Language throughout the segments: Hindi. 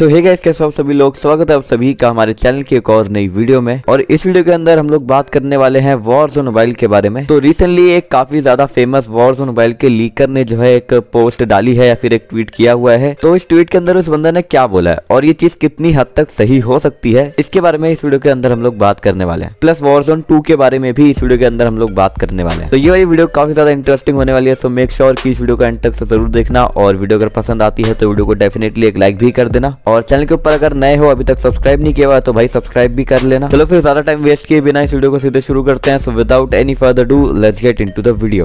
तो हे गाइस, कैसे आप सभी लोग, स्वागत है आप सभी का हमारे चैनल की एक और नई वीडियो में। और इस वीडियो के अंदर हम लोग बात करने वाले हैं वॉरज़ोन मोबाइल के बारे में। तो रिसेंटली एक काफी ज्यादा फेमस वॉरज़ोन मोबाइल के लीकर ने जो है एक पोस्ट डाली है या फिर एक ट्वीट किया हुआ है। तो इस ट्वीट के अंदर उस बंदे ने क्या बोला है और ये चीज कितनी हद तक सही हो सकती है, इसके बारे में इस वीडियो के अंदर हम लोग बात करने वाले हैं। प्लस वॉरज़ोन 2 के बारे में भी इस वीडियो के अंदर हम लोग बात करने वाले हैं। तो ये वाली वीडियो काफी ज्यादा इंटरेस्टिंग होने वाली है, सो मेक श्योर कि इस वीडियो को एंड तक से जरूर देखना। और वीडियो अगर पसंद आती है तो वीडियो को डेफिनेटली एक लाइक भी कर देना। और चैनल के ऊपर अगर नए हो, अभी तक सब्सक्राइब नहीं किया हुआ तो भाई सब्सक्राइब भी कर लेना। चलो फिर ज्यादा टाइम वेस्ट किए बिना इस वीडियो को सीधे शुरू करते हैं। So without any further do let's get into the video.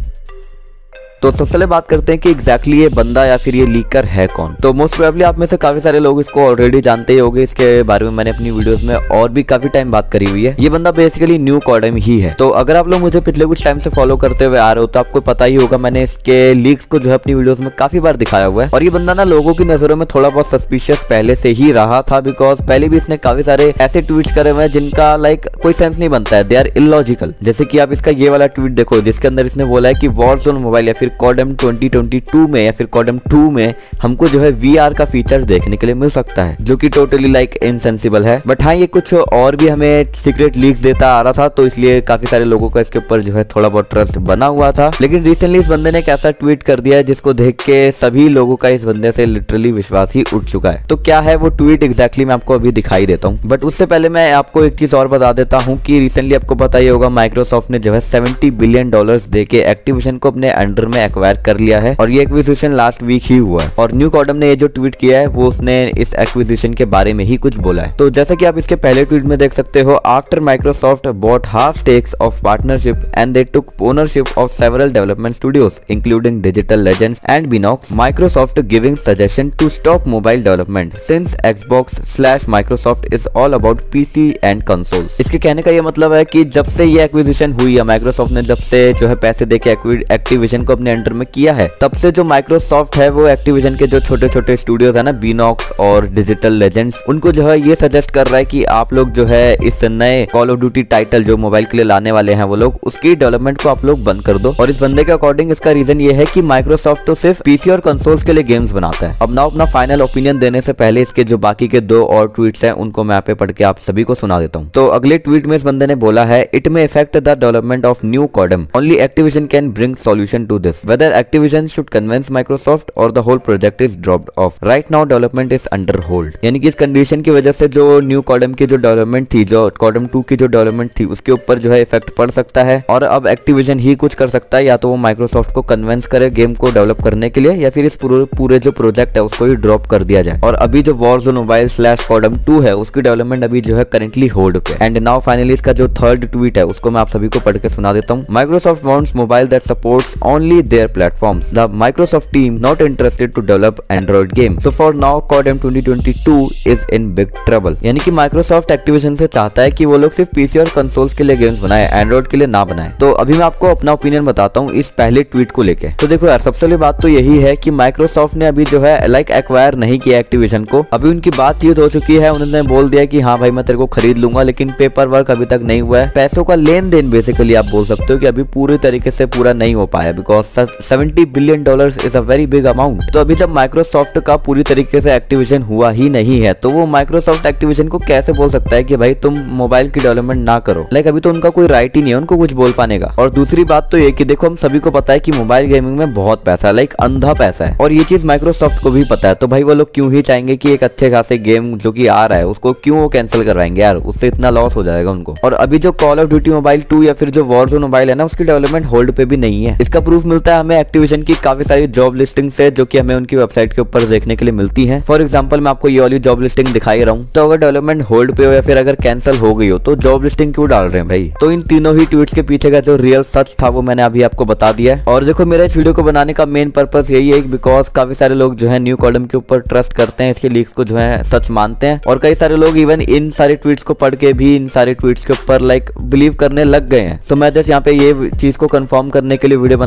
तो सबसे पहले बात करते हैं कि एग्जैक्टली ये बंदा या फिर ये लीकर है कौन। तो मोस्ट प्रोबेबली आप में से काफी सारे लोग इसको ऑलरेडी जानते ही होंगे, इसके बारे में मैंने अपनी वीडियोस में और भी काफी टाइम बात करी हुई है। ये बंदा बेसिकली न्यू कॉडेम ही है। तो अगर आप लोग मुझे पिछले कुछ टाइम से फॉलो करते हुए आ रहे हो तो आपको पता ही होगा, मैंने इसके लीक्स को जो है अपनी वीडियोस में काफी बार दिखाया हुआ है। और ये बंदा ना लोगों की नजरों में थोड़ा बहुत सस्पिशियस पहले से ही रहा था, बिकॉज पहले भी इसने काफी सारे ऐसे ट्वीट्स करे हुए हैं जिनका लाइक कोई सेंस नहीं बनता है, दे आर इलॉजिकल। जैसे कि आप इसका ये वाला ट्वीट देखो, जिसके अंदर इसने बोला है कि वॉरज़ोन मोबाइल या फिर कॉडेम 2022 में या फिर कॉडेम 2 में हमको जो है VR का फीचर देखने के लिए मिल सकता है, जो कि टोटली लाइक इनसेंसिबल है। बट हाँ, ये कुछ और भी हमें सीक्रेट लीक्स देता आ रहा था, तो इसलिए काफी सारे लोगों का इसके ऊपर जो है थोड़ा बहुत ट्रस्ट बना हुआ था। लेकिन रिसेंटली इस बंदे ने एक ऐसा ट्वीट कर दिया है जिसको देख के सभी लोगों का इस बंदे से लिटरली विश्वास ही उठ चुका है। तो क्या है वो ट्वीट एग्जैक्टली मैं आपको अभी दिखाई देता हूँ। बट उससे पहले मैं आपको एक चीज और बता देता हूँ कि रिसेंटली आपको पता ही होगा, माइक्रोसॉफ्ट ने जो है $70 बिलियन दे के एक्टिविजन को अपने अंडर में एक्वायर कर लिया है। और ये एक्विजिशन लास्ट वीक ही हुआ है। और न्यू कॉडेम ने ये जो ट्वीट किया है वो उसने इस एक्विजिशन के बारे में ही कुछ बोला है। तो जैसा कि आप इसके पहले ट्वीट में देख सकते हो, after Microsoft bought half stakes of partnership and they took ownership of several development studios including digital legends and Binox, Microsoft giving suggestion to stop mobile development since Xbox/Microsoft is all about PC and consoles. इसके कहने का ये मतलब है कि जब से ये एक्विजिशन हुई है, माइक्रोसॉफ्ट ने जब से जो है पैसे देके एक्टिविजन को अपने अंडर में किया है, तब से जो माइक्रोसॉफ्ट है वो एक्टिविजन के जो छोटे छोटे स्टूडियोज है ना, बिनॉक्स और डिजिटल लेजेंड्स, उनको जो है ये सजेस्ट कर रहा है कि आप लोग जो है इस नए कॉल ऑफ ड्यूटी टाइटल जो मोबाइल के लिए लाने वाले हैं वो लोग, उसकी डेवलपमेंट को आप लोग बंद कर दो। और इस बंदे के अकॉर्डिंग इसका रीजन ये है कि माइक्रोसॉफ्ट तो सिर्फ PC और कंसोल्स के लिए गेम्स बनाता है। अब ना अपना फाइनल ओपिनियन देने से पहले इसके जो बाकी के 2 और ट्वीट्स हैं उनको मैं यहाँ पे पढ़ के आप सभी को सुना देता हूँ। तो अगले ट्वीट में इस बंदे ने बोला है, it may affect the development of new CODM, only Activision can bring solution to this, whether Activision should convince Microsoft और the whole project is dropped off, right now development is under hold. यानी कि इस कंडीशन की वजह से जो न्यू कॉडेम की जो डेवलपमेंट थी, जो कॉडेम 2 की जो डेवलपमेंट थी, उसके ऊपर जो है इफेक्ट पड़ सकता है। और अब एक्टिविजन ही कुछ कर सकता है, या तो वो माइक्रोसॉफ्ट को कन्विंस करे गेम को डेवलप करने के लिए, या फिर इस पूरे जो प्रोजेक्ट है उसको ही ड्रॉप कर दिया जाए। और अभी जो वॉरज़ोन मोबाइल /कॉडेम 2 है उसकी डेवलपमेंट अभी जो है करेंटली होल्ड पे। एंड नाउ फाइनली इसका जो थर्ड ट्वीट है उसको मैं आप सभी को पढ़ के सुना देता हूँ। Microsoft wants mobile that supports only their platforms, the Microsoft team not interested to develop Android game, so for now CODM 2022 is in big trouble. यानी कि माइक्रोसॉफ्ट एक्टिविजन से चाहता है कि वो लोग सिर्फ PC और कंसोल्स के लिए गेम्स बनाए, एंड्रॉइड के लिए ना बनाए। तो अभी मैं आपको अपना ओपिनियन बताता हूँ इस पहले ट्वीट को लेके। तो देखो यार, सबसे पहली बात तो यही है कि माइक्रोसॉफ्ट ने अभी जो है लाइक एक्वायर नहीं किया एक्टिविजन को। अभी उनकी बातचीत हो चुकी है, उन्होंने बोल दिया कि हाँ भाई मैं तेरे को खरीद लूंगा, लेकिन पेपर वर्क अभी तक नहीं हुआ है। पैसों का लेन देन बेसिकली आप बोल सकते हो कि अभी पूरी तरीके से पूरा नहीं हो पाया, because $70 billion is a very big amount. तो अभी जब माइक्रोसॉफ्ट का पूरी तरीके से एक्टिविजन हुआ ही नहीं है, तो वो माइक्रोसॉफ्ट एक्टिविजन को कैसे बोल सकता है कि भाई तुम मोबाइल की डेवलपमेंट ना करो। लाइक अभी तो उनका कोई राइट ही नहीं है उनको कुछ बोल पाने का। और दूसरी बात तो ये कि देखो, हम सभी को पता है कि मोबाइल गेमिंग में बहुत पैसा है, लाइक अंधा पैसा है, और ये चीज माइक्रोसॉफ्ट को भी पता है। तो भाई वो लोग क्यों ही चाहेंगे कि एक अच्छे खासे गेम जो कि आ रहा है उसको क्यों वो कैंसिल करवाएंगे यार, उससे इतना लॉस हो जाएगा उनको। और अभी जो कॉल ऑफ ड्यूटी मोबाइल 2 या फिर जो वॉरज़ोन मोबाइल है ना, उसकी डेवलपमेंट होल्ड पे भी नहीं है। इसका प्रूफ मिलता है हमें एक्टिविजन की काफी सारी जॉब लिस्टिंग से, जो कि हमें उनकी वेबसाइट के ऊपर देखने के लिए मिलती है। फॉर एग्जांपल मैं आपको ये वाली जॉब लिस्टिंग दिखाई रहा हूँ। तो अगर डेवलपमेंट होल्ड पे हो या फिर अगर कैंसिल हो गई हो तो जॉब लिस्टिंग क्यों डाल रहे हैं भाई। तो इन तीनों ही ट्वीट्स के पीछे का जो रियल सच था वो मैंने अभी आपको बता दिया है। और देखो, मेरा इस वीडियो को बनाने का मेन पर्पस यही है, बिकॉज काफी सारे लोग जो है न्यू कॉडेम के ऊपर ट्रस्ट करते हैं, इसके लीक्स को जो है सच मानते हैं। और कई सारे लोग इवन इन सारे ट्वीट्स को पढ़ के भी इन सारे ट्वीट्स के ऊपर लाइक बिलीव करने लग गए हैं। सो मैं जस्ट यहाँ पे ये चीज को कंफर्म करने के लिए वीडियो बना रहा हूँ कि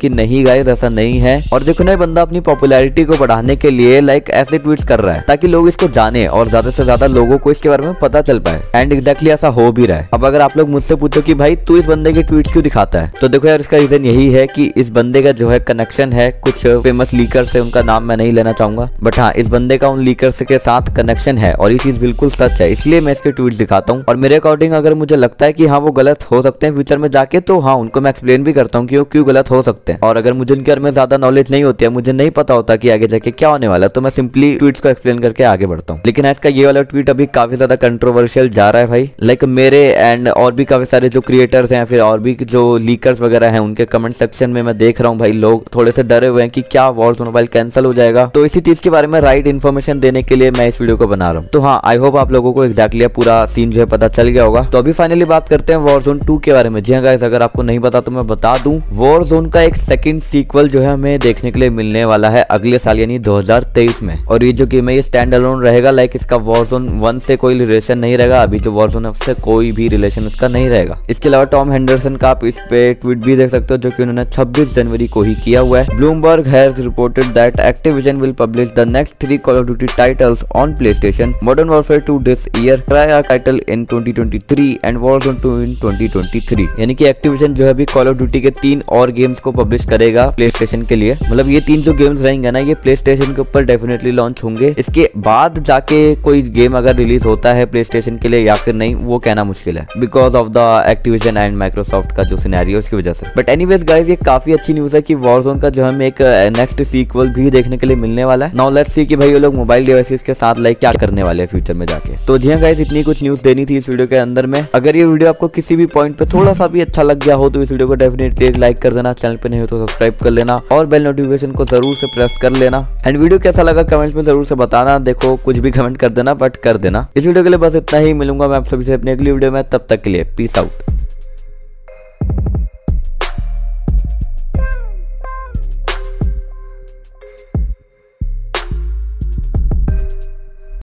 लेकिन नहीं गाइस, ऐसा नहीं है। और देखो ना, बंदा अपनी पॉपुलैरिटी को बढ़ाने के लिए लाइक ऐसे ट्वीट्स कर रहा है ताकि लोग इसको जाने और ज्यादा से ज्यादा लोगों को इसके बारे में पता चल पाए। एंड एग्जैक्टली ऐसा हो भी रहा है। अब अगर आप लोग मुझसे पूछो कि भाई तू इस बंदे के ट्वीट्स क्यों दिखाता है, तो देखो यार, इसका रीजन यही है कि इस बंदे का जो है कनेक्शन है कुछ फेमस लीकर से। उनका नाम मैं नहीं लेना चाहूंगा, बट हाँ, इस बंदे का उन लीकर्स के साथ कनेक्शन है और ये चीज बिल्कुल सच है, इसलिए मैं इसके ट्वीट्स दिखाता हूँ। और मेरे अकॉर्डिंग अगर मुझे लगता है कि हाँ वो गलत हो सकते हैं फ्यूचर में जाके, तो हाँ उनको मैं एक्सप्लेन भी करता हूँ कि वो क्यों गलत हो सकते हैं। और अगर मुझे उनके बारे में ज्यादा नॉलेज नहीं होती है, मुझे नहीं पता होता कि आगे जाके क्या होने वाला है, तो मैं सिंपली ट्वीट्स को एक्सप्लेन करके आगे बढ़ता हूँ। लेकिन इसका ये वाला ट्वीट अभी काफी ज्यादा कंट्रोवर्शियल जा रहा है भाई। लाइक मेरे एंड और भी काफी सारे जो क्रिएटर्स हैं, फिर और भी जो लीकर्स वगैरह हैं, उनके कमेंट सेक्शन में मैं देख रहा हूँ भाई लोग थोड़े से डरे हुए हैं कि क्या वॉरज़ोन मोबाइल कैंसिल हो जाएगा। तो इसी चीज के बारे में राइट इन्फॉर्मेशन देने के लिए मैं इस वीडियो को बना रहा हूँ। तो हाँ, आई होप आप लोगों को एग्जैक्टली पूरा सीन जो है पता चल गया होगा। तो अभी फाइनली बात करते हैं वॉरज़ोन 2 के बारे में। जी हाँ गाइस, अगर आपको नहीं पता तो मैं बता दूं, वॉरज़ोन का एक सेकंड सीक्वल जो है हमें देखने के लिए मिलने वाला है अगले साल यानी 2023 में। और ये जो गेम है ये स्टैंड अलोन रहेगा। लाइक इसका वॉरज़ोन 1 से कोई रिलेशन नहीं रहेगा। अभी जो वॉरज़ोन है उससे कोई भी रिलेशन उसका नहीं रहेगा। इसके अलावा टॉम हेंडरसन का आप इस पे ट्वीट भी देख सकते हो, जो कि उन्होंने 26 जनवरी को ही किया हुआ है। Bloomberg has reported that Activision will publish the next 3 call of duty titles on PlayStation, modern warfare 2 this year, cry title in 2023 and Warzone 2 in 2023। यानी कि एक्टिविजन जो है अभी कॉल ऑफ ड्यूटी के 3 और गेम्स को पब्लिश करेगा प्ले स्टेशन के लिए। मतलब ये 3 जो गेम्स रहेंगे ना, ये प्ले स्टेशन के ऊपर डेफिनेटली लॉन्च होंगे। इसके बाद जाके कोई गेम अगर रिलीज होता है प्ले स्टेशन के लिए या फिर नहीं, वो कहना मुश्किल है because of the Activision and Microsoft का जो सिनेरियो उसकी वजह से। बट एनीवेज गाइस, ये काफी अच्छी न्यूज है कि वॉरज़ोन का जो हमें एक नेक्स्ट सीक्वल भी देखने के लिए मिलने वाला है। नाउ लेट्स सी कि भाई ये लोग मोबाइल डिवाइसेस के साथ लाइक क्या करने वाले हैं फ्यूचर में जाके। तो जी हाँ गाइस, इतनी कुछ न्यूज देनी थी इस वीडियो के अंदर में। अगर ये वीडियो आपको किसी भी पॉइंट पे थोड़ा सा भी अच्छा लग गया हो तो इस वीडियो को डेफिनेटली एक लाइक कर देना, चैनल पे नहीं हो तो सब्सक्राइब कर लेना और बेल नोटिफिकेशन को जरूर से प्रेस कर लेना। एंड वीडियो कैसा लगा कमेंट्स में जरूर से बताना। देखो कुछ भी कमेंट कर देना, बट कर देना। इस वीडियो के लिए बस इतना ही। मिलूंगा मैं आप सभी से अपनी अगली वीडियो में, तब तक के लिए पीस आउट।